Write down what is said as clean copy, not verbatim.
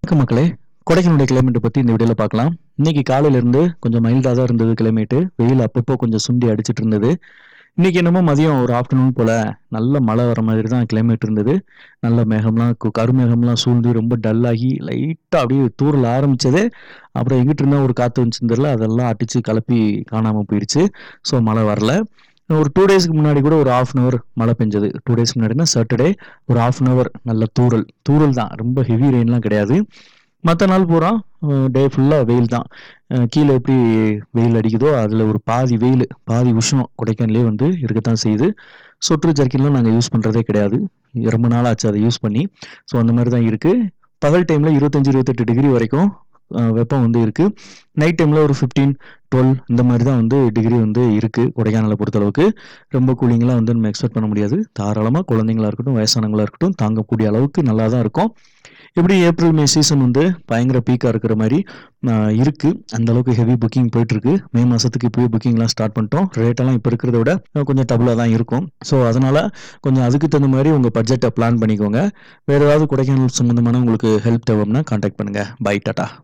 வணக்கம் மக்களே. கொடைக்கானலுடைய கிளைமேட்டை பத்தி இந்த வீடியோல பார்க்கலாம். இன்னைக்கு காலையில இருந்து கொஞ்சம் மைல்டா தான் இருந்தது கிளைமேட்டு. வெயில் அப்பப்போ கொஞ்சம் சுண்டி அடிச்சிட்டு இருந்தது. இன்னைக்கு என்னமோ மதியம் ஒரு ஆஃப்டர்நூன் போல நல்ல மழை வர மாதிரி தான் கிளைமேட் இருந்தது. நல்ல மேகம்லாம் கருமேகம்லாம் சூழ்ந்து ரொம்ப டல்லாகி லைட்டா அப்படியே தூறல் ஆரம்பிச்சதே. அப்புறம் எங்கிட்டு இருந்தா ஒரு காத்து வந்துச்சுன்னு தெரியல. அதெல்லாம் அடிச்சு கலப்பி காணாம போயிடுச்சு. ஸோ மழை வரல. ஒரு 2 டேஸ்க்கு முன்னாடி கூட ஒரு 1/2 அன் ஹவர் மழை பெஞ்சது. 2 டேஸ்க்கு முன்னாடினா சாட்டர்டே ஒரு 1/2 அன் ஹவர் நல்ல தூறல். தூறல் தான். ரொம்ப ஹெவி ரெயின்லாம் கிடையாது. மத்த நாள் பூரா டே ஃபுல்லா வெயில் தான். கீழ எப்படி வெயில் அடிக்குதோ, அதுல ஒரு பாதி வெயிலு, பாதி உஷ்ணம் கொடைக்கானல்லயே வந்து இருக்கத்தான் செய்யுது. சொட்டரு, ஜர்க்கின்லாம் நாங்க யூஸ் பண்றதே கிடையாது. ரொம்ப நாள் ஆச்சு அத யூஸ் பண்ணி. ஸோ அந்த மாரி தான் இருக்கு. பகல் டைம்ல 25, 28 டிகிரி வரைக்கும் வெப்பம் வந்து இருக்கு. நைட் டைம்ல ஒரு 15, 12 இந்த மாரி தான் வந்து டிகிரி வந்து இருக்கு கொடைக்கானல பொறுத்தளவுக்கு. ரொம்ப கூலிங்லாம் வந்து நம்ம எக்ஸ்பெக்ட் பண்ண முடியாது. தாராளமா குழந்தைங்களா இருக்கட்டும், வயசானவங்களா இருக்கட்டும் தாங்கக்கூடிய அளவுக்கு நல்லா தான் இருக்கும். எப்படி ஏப்ரல், மே சீசன் வந்து பயங்கர பீக்கா இருக்கிற மாரி இருக்கு. அந்த அளவுக்கு ஹெவி புக்கிங் போயிட்டுருக்கு. மே மாசத்துக்கு இப்பவே புக்கிங்லாம் ஸ்டார்ட் பண்ணிட்டோம். ரேட்டெல்லாம் இப்ப இருக்கிறத விட கொஞ்சம் டபுளா தான் இருக்கும். ஸோ அதனால கொஞ்சம் அதுக்கு தகுந்த மாரி உங்க பட்ஜெட்ட பிளான் பண்ணிக்கோங்க. வேற ஏதாவது கொடைக்கானல் சம்பந்தமான உங்களுக்கு ஹெல்ப் தேவைன்னா கான்டாக்ட் பண்ணுங்க. Bye tata.